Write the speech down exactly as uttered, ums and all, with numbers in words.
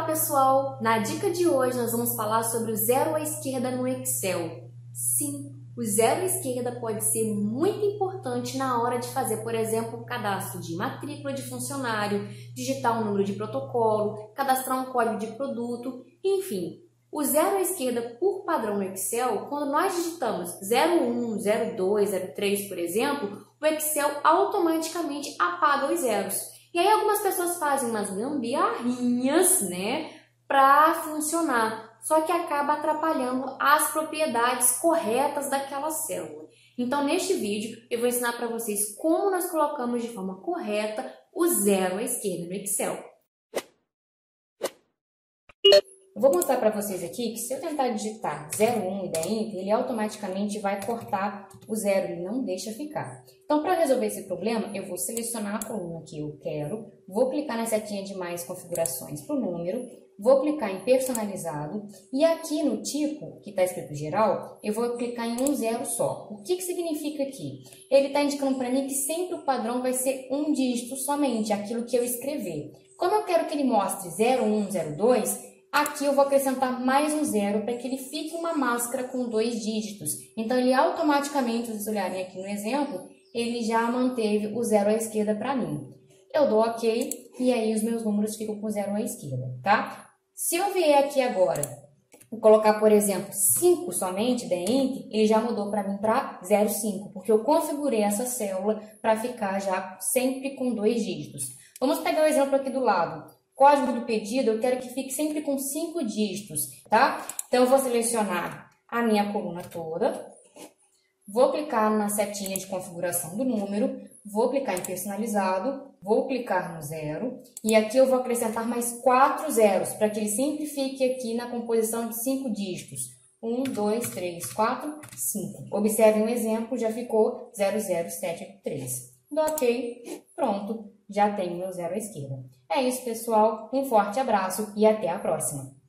Olá pessoal, na dica de hoje nós vamos falar sobre o zero à esquerda no Excel. Sim, o zero à esquerda pode ser muito importante na hora de fazer, por exemplo, o cadastro de matrícula de funcionário, digitar um número de protocolo, cadastrar um código de produto, enfim. O zero à esquerda por padrão no Excel, quando nós digitamos zero um, zero dois, zero três, por exemplo, o Excel automaticamente apaga os zeros. E aí algumas pessoas fazem umas gambiarrinhas, né, para funcionar, só que acaba atrapalhando as propriedades corretas daquela célula. Então, neste vídeo, eu vou ensinar para vocês como nós colocamos de forma correta o zero à esquerda no Excel. Eu vou mostrar para vocês aqui que se eu tentar digitar zero um e der Enter, ele automaticamente vai cortar o zero, ele não deixa ficar. Então, para resolver esse problema, eu vou selecionar a coluna que eu quero, vou clicar na setinha de mais configurações para o número, vou clicar em personalizado e aqui no tipo, que está escrito geral, eu vou clicar em um zero só. O que que significa aqui? Ele está indicando para mim que sempre o padrão vai ser um dígito somente, aquilo que eu escrever. Como eu quero que ele mostre zero um, zero dois, aqui eu vou acrescentar mais um zero para que ele fique uma máscara com dois dígitos. Então, ele automaticamente, se vocês olharem aqui no exemplo, ele já manteve o zero à esquerda para mim. Eu dou OK e aí os meus números ficam com zero à esquerda, tá? Se eu vier aqui agora e colocar, por exemplo, cinco somente, der Enter, ele já mudou para mim para zero vírgula cinco, porque eu configurei essa célula para ficar já sempre com dois dígitos. Vamos pegar o exemplo aqui do lado. Código do pedido, eu quero que fique sempre com cinco dígitos, tá? Então, eu vou selecionar a minha coluna toda, vou clicar na setinha de configuração do número, vou clicar em personalizado, vou clicar no zero, e aqui eu vou acrescentar mais quatro zeros, para que ele sempre fique aqui na composição de cinco dígitos. um, dois, três, quatro, cinco. Observem o exemplo, já ficou zero zero sete três. Dou OK, pronto. Já tenho meu zero à esquerda. É isso, pessoal. Um forte abraço e até a próxima!